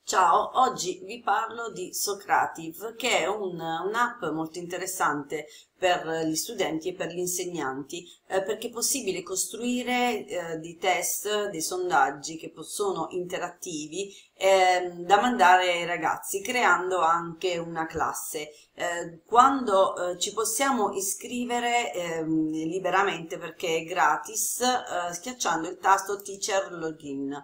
Ciao, oggi vi parlo di Socrative, che è un'app molto interessante per gli studenti e per gli insegnanti, perché è possibile costruire dei test, dei sondaggi che sono interattivi da mandare ai ragazzi, creando anche una classe. Quando ci possiamo iscrivere liberamente, perché è gratis, schiacciando il tasto Teacher Login.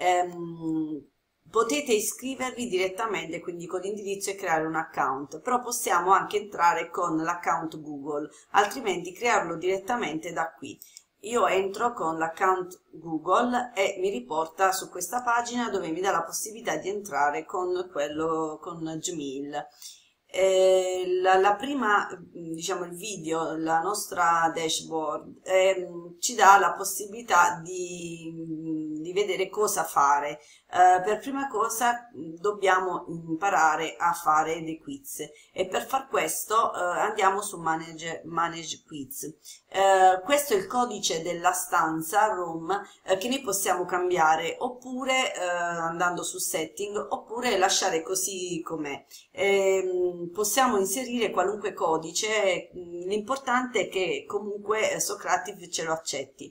Potete iscrivervi direttamente, quindi con l'indirizzo, e creare un account, però possiamo anche entrare con l'account Google, altrimenti crearlo direttamente da qui. Io entro con l'account Google e mi riporta su questa pagina dove mi dà la possibilità di entrare con Gmail. La prima, diciamo, il video, la nostra dashboard, ci dà la possibilità di vedere cosa fare. Per prima cosa dobbiamo imparare a fare dei quiz, e per far questo andiamo su Manage Quiz. Questo è il codice della stanza room che noi possiamo cambiare, oppure andando su Setting, oppure lasciare così com'è. Possiamo inserire qualunque codice, l'importante è che comunque Socrative ce lo accetti.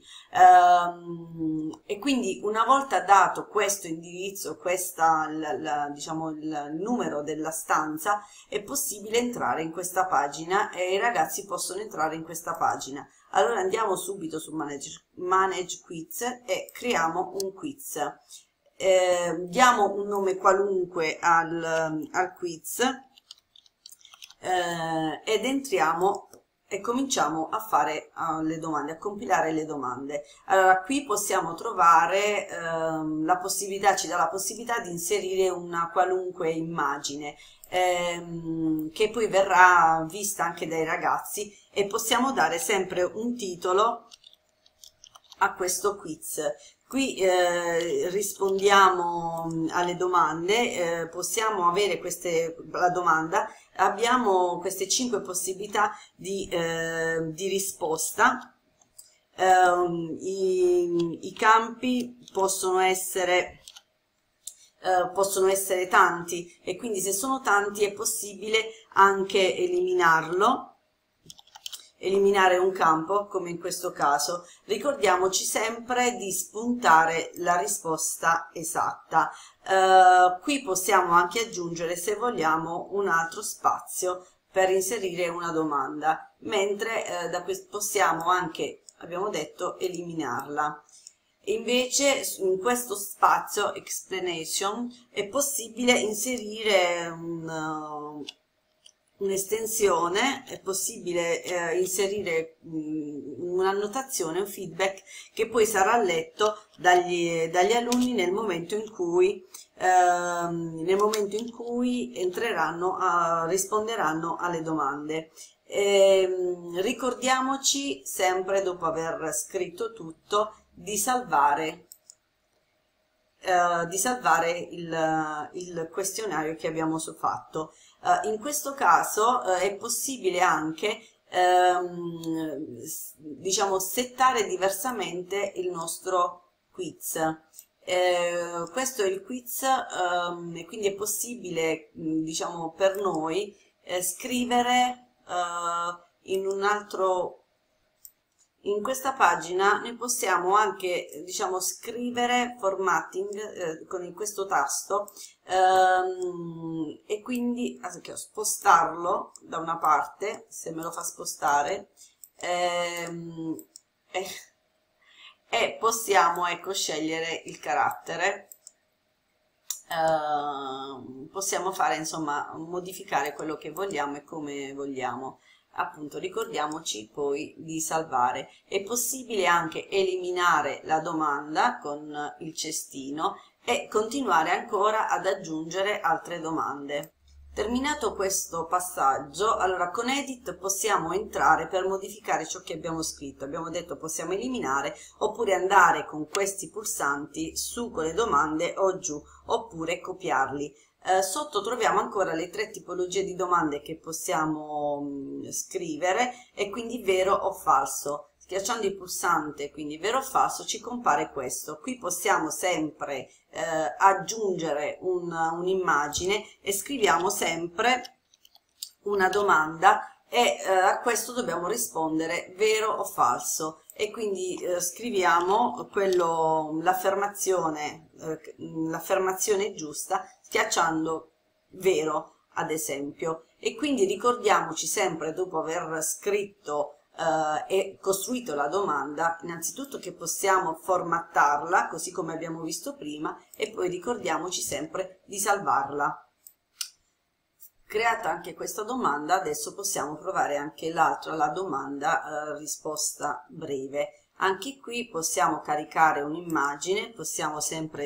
E quindi, una volta dato questo indirizzo, diciamo il numero della stanza, è possibile entrare in questa pagina e i ragazzi possono entrare in questa pagina. Allora andiamo subito su Manage Quiz e creiamo un quiz. Diamo un nome qualunque al quiz ed entriamo e cominciamo a fare le domande, a compilare le domande. Allora, qui possiamo trovare la possibilità, ci dà la possibilità di inserire una qualunque immagine che poi verrà vista anche dai ragazzi, e possiamo dare sempre un titolo a questo quiz. Qui rispondiamo alle domande, possiamo avere la domanda, abbiamo queste 5 possibilità di risposta. I campi possono essere tanti, e quindi se sono tanti è possibile anche eliminare un campo, come in questo caso. Ricordiamoci sempre di spuntare la risposta esatta. Qui possiamo anche aggiungere, se vogliamo, un altro spazio per inserire una domanda, mentre possiamo anche, abbiamo detto, eliminarla. Invece in questo spazio explanation è possibile inserire un'estensione, è possibile inserire un'annotazione, un feedback, che poi sarà letto dagli alunni nel momento in cui risponderanno alle domande. Ricordiamoci sempre, dopo aver scritto tutto, di salvare il questionario che abbiamo fatto. In questo caso è possibile anche diciamo settare diversamente il nostro quiz. Questo è il quiz, e quindi è possibile, diciamo, per noi scrivere in questa pagina noi possiamo anche, diciamo, scrivere formatting con questo tasto, e quindi spostarlo da una parte, se me lo fa spostare, e possiamo, ecco, scegliere il carattere. Possiamo fare, insomma, modificare quello che vogliamo e come vogliamo. Appunto, ricordiamoci poi di salvare. È possibile anche eliminare la domanda con il cestino e continuare ancora ad aggiungere altre domande. Terminato questo passaggio, allora con Edit possiamo entrare per modificare ciò che abbiamo scritto. Abbiamo detto possiamo eliminare, oppure andare con questi pulsanti su con le domande o giù, oppure copiarli. Sotto troviamo ancora le 3 tipologie di domande che possiamo scrivere, e quindi vero o falso. Schiacciando il pulsante, quindi vero o falso, ci compare questo. Qui possiamo sempre aggiungere un'immagine e scriviamo sempre una domanda e a questo dobbiamo rispondere vero o falso, e quindi scriviamo l'affermazione giusta schiacciando vero, ad esempio. E quindi ricordiamoci sempre, dopo aver scritto e costruito la domanda, innanzitutto che possiamo formattarla così come abbiamo visto prima, e poi ricordiamoci sempre di salvarla. Creata anche questa domanda, adesso possiamo provare anche l'altra, la domanda risposta breve. Anche qui possiamo caricare un'immagine, possiamo sempre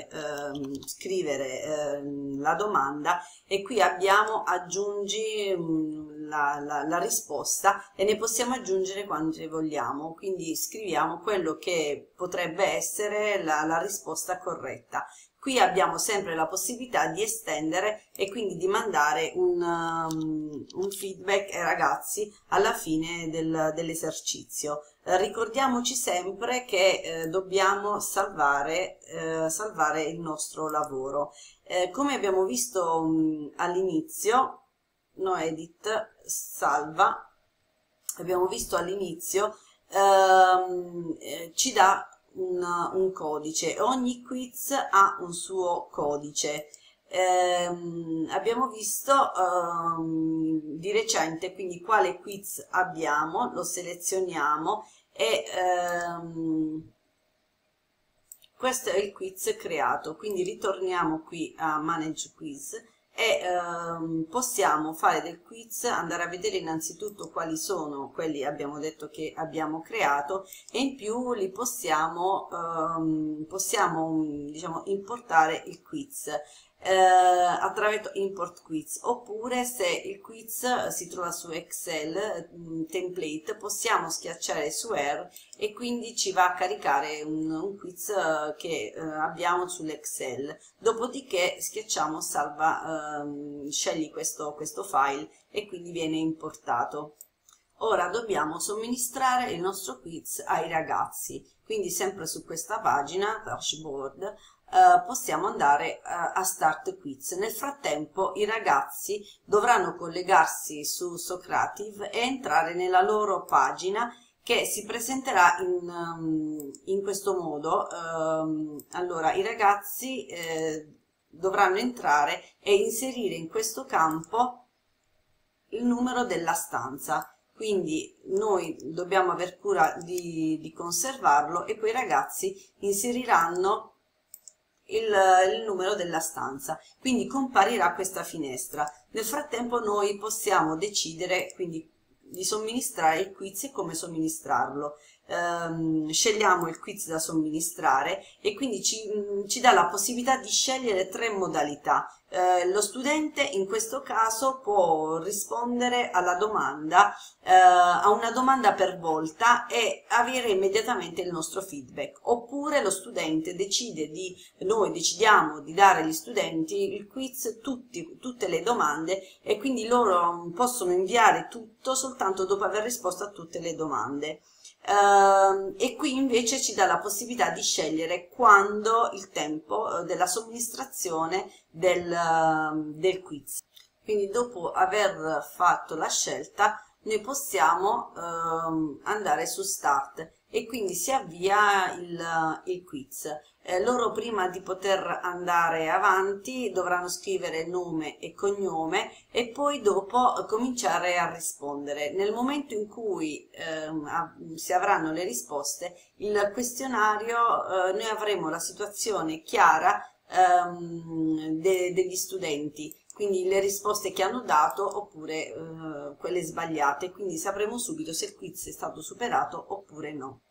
scrivere la domanda, e qui abbiamo aggiungi la risposta, e ne possiamo aggiungere quante vogliamo, quindi scriviamo quello che potrebbe essere la risposta corretta. Qui abbiamo sempre la possibilità di estendere e quindi di mandare un feedback ai ragazzi alla fine dell'esercizio. Ricordiamoci sempre che dobbiamo salvare il nostro lavoro. Come abbiamo visto all'inizio, noedit salva, abbiamo visto all'inizio, ci dà un codice. Ogni quiz ha un suo codice. Abbiamo visto di recente quindi quale quiz abbiamo, lo selezioniamo e questo è il quiz creato. Quindi ritorniamo qui a Manage Quiz e possiamo fare del quiz, andare a vedere innanzitutto quali sono quelli abbiamo detto che abbiamo creato, e in più li possiamo diciamo importare il quiz attraverso import quiz, oppure se il quiz si trova su Excel template, possiamo schiacciare su R e quindi ci va a caricare un quiz che abbiamo sull'Excel. Dopodiché schiacciamo salva, scegli questo file e quindi viene importato. Ora dobbiamo somministrare il nostro quiz ai ragazzi, quindi sempre su questa pagina dashboard possiamo andare a Start Quiz. Nel frattempo i ragazzi dovranno collegarsi su Socrative e entrare nella loro pagina, che si presenterà in questo modo. Allora i ragazzi dovranno entrare e inserire in questo campo il numero della stanza, quindi noi dobbiamo aver cura di conservarlo, e poi i ragazzi inseriranno il numero della stanza, quindi comparirà questa finestra. Nel frattempo noi possiamo decidere quindi di somministrare il quiz e come somministrarlo. Scegliamo il quiz da somministrare e quindi ci dà la possibilità di scegliere 3 modalità. Lo studente in questo caso può rispondere alla domanda, a una domanda per volta, e avere immediatamente il nostro feedback, oppure lo studente noi decidiamo di dare agli studenti il quiz, tutte le domande, e quindi loro possono inviare tutto soltanto dopo aver risposto a tutte le domande. E qui invece ci dà la possibilità di scegliere quando il tempo della somministrazione del quiz. Quindi dopo aver fatto la scelta noi possiamo andare su Start e quindi si avvia il quiz. Loro prima di poter andare avanti dovranno scrivere nome e cognome e poi dopo cominciare a rispondere. Nel momento in cui si avranno le risposte, il questionario, noi avremo la situazione chiara degli studenti, quindi le risposte che hanno dato oppure quelle sbagliate, quindi sapremo subito se il quiz è stato superato oppure no.